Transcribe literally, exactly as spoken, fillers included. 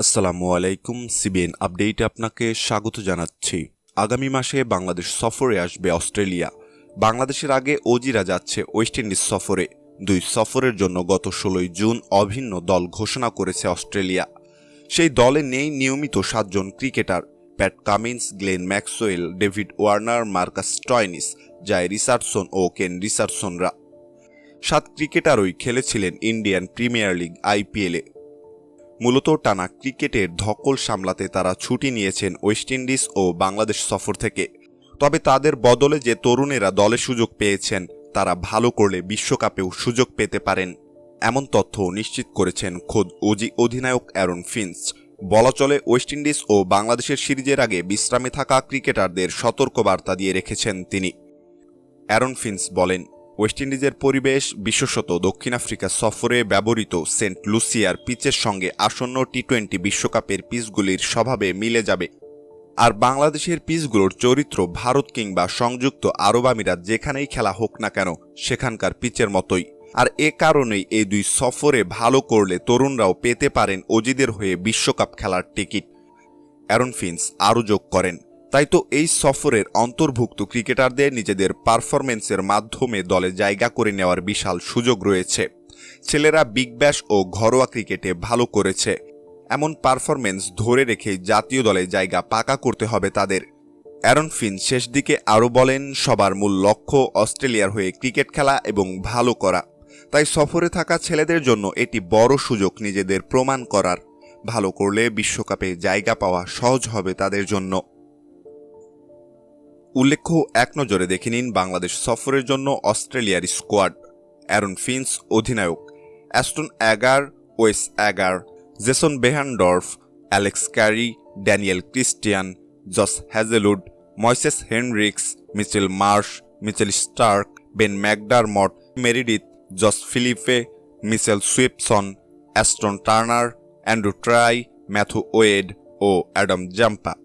আসসালামু আলাইকুম সিবিএন আপডেটে আপনাকে স্বাগত জানাচ্ছি। আগামী মাসে বাংলাদেশ সফরে আসবে অস্ট্রেলিয়া। বাংলাদেশের আগে অজিরা যাচ্ছে ওয়েস্ট ইন্ডিজ সফরে। দুই সফরের জন্য গত ষোলোই জুন অভিন্ন দল ঘোষণা করেছে অস্ট্রেলিয়া। সেই দলে নেই নিয়মিত সাতজন cricketer: Pat Cummins, Glenn Maxwell, David Warner, Marcus Stoinis, Jhye Richardson ও কেন রিচার্ডসনরা। সাত ক্রিকেটারই খেলেছিলেন ইন্ডিয়ান প্রিমিয়ার লিগ আইপিএলে। মূলত টানা ক্রিকেটের ধকল সামলাতে তারা ছুটি নিয়েছেন ওয়েস্ট ইন্ডিজ ও বাংলাদেশ সফর থেকে। তবে তাদের বদলে যে তরুণেরা দলে সুযোগ পেয়েছেন তারা ভালো করলে বিশ্বকাপেও সুযোগ পেতে পারেন, এমন তথ্য নিশ্চিত করেছেন খোদ অজি অধিনায়ক অ্যারন ফিঞ্চ। বলা চলে ওয়েস্ট ইন্ডিজ ও বাংলাদেশের সিরিজের আগে বিশ্রামে থাকা ক্রিকেটারদের সতর্কবার্তা দিয়ে রেখেছেন তিনি। অ্যারন ফিঞ্চ বলেন, ওয়েস্ট ইন্ডিজের পরিবেশ বিশেষত দক্ষিণ আফ্রিকা সফরে ব্যবহৃত সেন্ট লুসিয়ার পিচের সঙ্গে আসন্ন টি টোয়েন্টি বিশ্বকাপের পিচগুলির স্বভাবে মিলে যাবে। আর বাংলাদেশের পিচগুলোর চরিত্র ভারত কিংবা সংযুক্ত আরব আমিরাত যেখানেই খেলা হোক না কেন সেখানকার পিচের মতোই। আর এ কারণেই এই দুই সফরে ভালো করলে তরুণরাও পেতে পারেন অজিদের হয়ে বিশ্বকাপ খেলার টিকিট। অ্যারন ফিঞ্চ আরও যোগ করেন, তাই তো এই সফরের অন্তর্ভুক্ত ক্রিকেটারদের নিজেদের পারফরমেন্সের মাধ্যমে দলে জায়গা করে নেওয়ার বিশাল সুযোগ রয়েছে। ছেলেরা বিগ ব্যাশ ও ঘরোয়া ক্রিকেটে ভালো করেছে, এমন পারফরমেন্স ধরে রেখেই জাতীয় দলে জায়গা পাকা করতে হবে তাদের। অ্যারন ফিঞ্চ শেষ দিকে আরও বলেন, সবার মূল লক্ষ্য অস্ট্রেলিয়ার হয়ে ক্রিকেট খেলা এবং ভালো করা। তাই সফরে থাকা ছেলেদের জন্য এটি বড় সুযোগ নিজেদের প্রমাণ করার। ভালো করলে বিশ্বকাপে জায়গা পাওয়া সহজ হবে তাদের জন্য। উল্লেখ্য, এক নজরে দেখে নিন বাংলাদেশ সফরের জন্য অস্ট্রেলিয়ার স্কোয়াড। অ্যারন ফিঞ্চ অধিনায়ক, Ashton Agar, Wes Agar, Jason Behrendorff, Alex Carey, Daniel Christian, Josh Hazlewood, Moises Henriques, Mitchell Marsh, Mitchell Starc, Ben McDermott, Meredith, Josh Philippe, Mitchell Swepson, Ashton Turner, Andrew Tye, Matthew Wade ও Adam Zampa.